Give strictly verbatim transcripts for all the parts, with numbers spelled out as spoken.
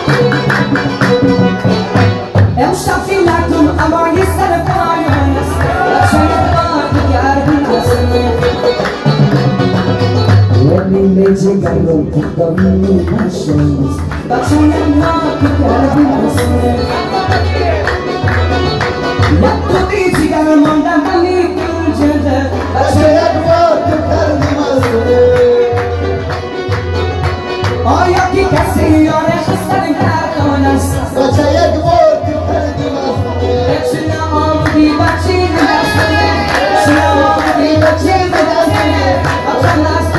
É um choque lá com amor e cerimônias. A cheia de que let me make you go to the moon passions. But I am not the carabiners. Let the beach go among the money children. But I am not the carabiners. Oh, you can see your ashes standing back on us. But I am not the carabiners. Let you know all the people watching us. She know all the people watching us. But I'm last.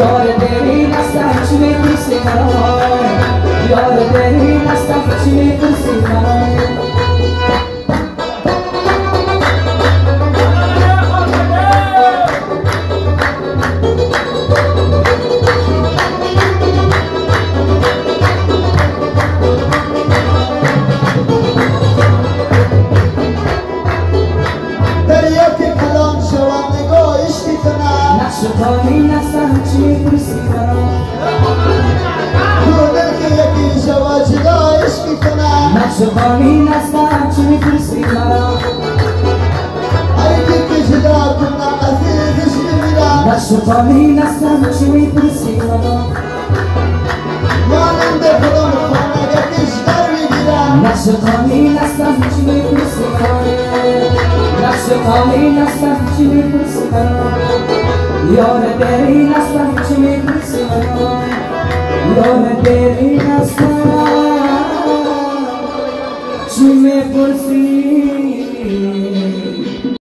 یار برین هستم چی میپرسی مرا یار برین هستم چی میپرسی مرا شکانی نستم چی میپرسی مرا تو دل که یکی شوا جدا عشقی کنم نشکانی نستم چی میپرسی مرا ای که جدا کنم عزیزش بمیرم نشکانی نستم چی میپرسی مرا مانند خودم خانه کش در میگیرم نشکانی نستم چی میپرسی مرا نشکانی نستم چی میپرسی مرا یار برین هستم چی میپرسی مرا یار برین هستم چی میپرسی